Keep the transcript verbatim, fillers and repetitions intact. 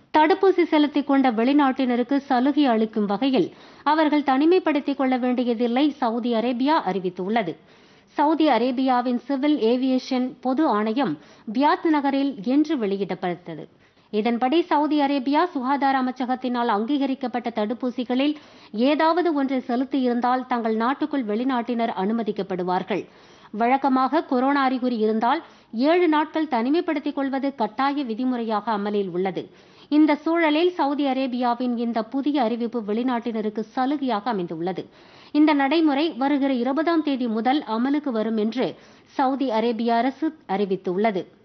தடுப்பூசி செலுத்திக் கொண்ட வெளிநாட்டினருக்கு சலுகை அளிக்கும் வகையில் அவர்கள் தனிமைப்படுத்திக் கொள்ள வேண்டியதில்லை சவுதி அரேபியா அறிவித்துள்ளது. சவுதி அரேபியாவின் சிவில் ஏவியேஷன் பொது ஆணையம் பியாத் நகரில் இன்று வெளியிடப்பட்டது. இதன்படி சவுதி அரேபியா சுகாதார அமைச்சகத்தினால் அங்கீகரிக்கப்பட்ட தடுப்பூசிகளில் ஏதாவது ஒன்றை செலுத்தியிருந்தால் தங்கள் நாட்டுக்குள் வெளிநாட்டினர் அனுமதிக்கப்படுவார்கள். வழக்கமாக கொரோனா அறிகுறி இருந்தால் ஏழு நாட்கள் தனிமைப்படுத்திக் கொள்வது கட்டாய விதிமுறையாக அமலில் உள்ளது. இந்த சூழலில் சவுதி அரேபியாவின் இந்த புதிய அறிவிப்பு வெளிநாட்டினருக்கு சலுகையாக அமைந்துள்ளது. இந்த நடைமுறை வருகிற இருபதாம் தேதி முதல் அமலுக்கு வரும் என்று சவுதி அரேபிய அரசு அறிவித்துள்ளது.